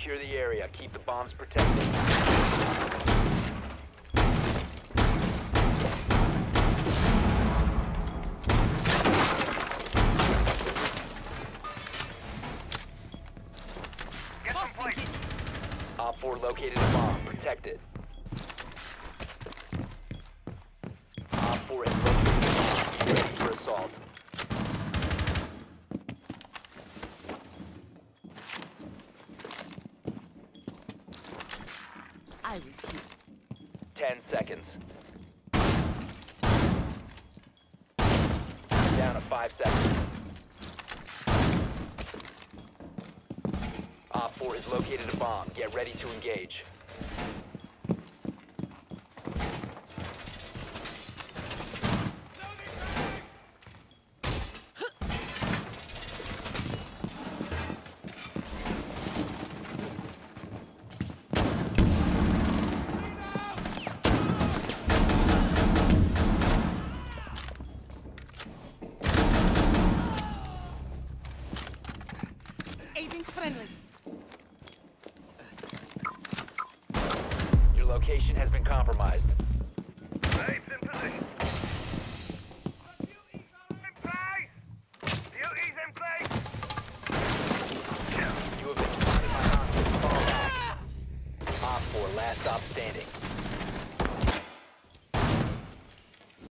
Secure the area. Keep the bombs protected. Op 4 located a bomb. Protect it. Op 4 has located a bomb. Be ready for assault. I was here. 10 seconds. Down to 5 seconds. Op 4 has located a bomb. Get ready to engage. Agent friendly. Your location has been compromised. Slaves in position. In place! Duties in place! You have been spotted by hostiles. Fall back. Op 4, last stop standing.